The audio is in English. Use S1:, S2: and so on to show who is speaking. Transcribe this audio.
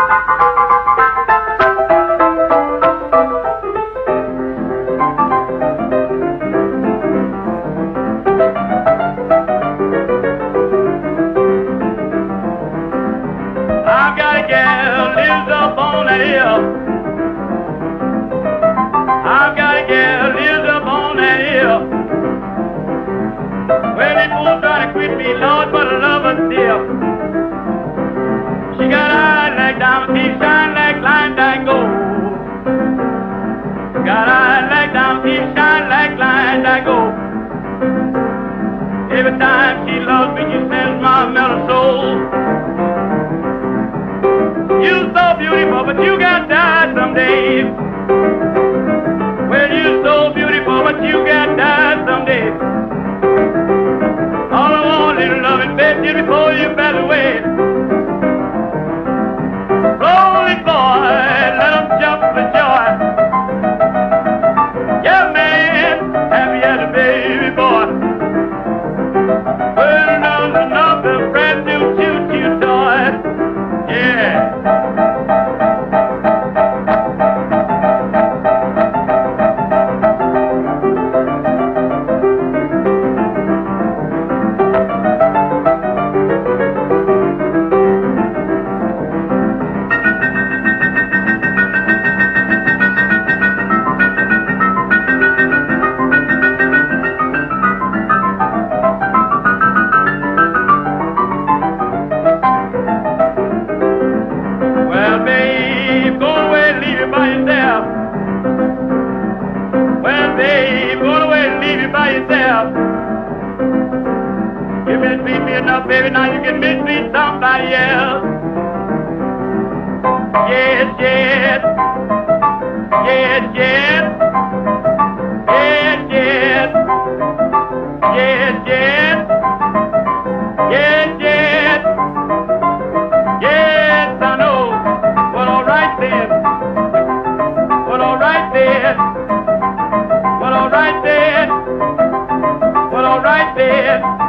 S1: I've got a gal lives up on that hill. I've got a gal lives up on that hill. Well, they both trying to quit me, Lord, but I love her still. She got eyes like diamond teeth, shine like line gold. Got eyes like diamond teeth, shine like line gold. Every time she loves me, she sends my mellow soul. You're so beautiful, but you got to die someday. Well, you're so beautiful, but you got to die someday. All I want is loving, baby, just before you pass away. Rolling boy, let them jump for joy. Yeah, man, happy as a baby boy. Well, there's another brand new choo-choo toy. Yeah. Well, babe, go away and leave you by yourself. You mistreat me enough, baby, now you can mistreat somebody else. Yes, yes. Yes, yes. Yes, yes. Yes, yes. Yes, yes. Yes, I know. Well, all right then. Well, all right then. Well, all right then. Well, all right then.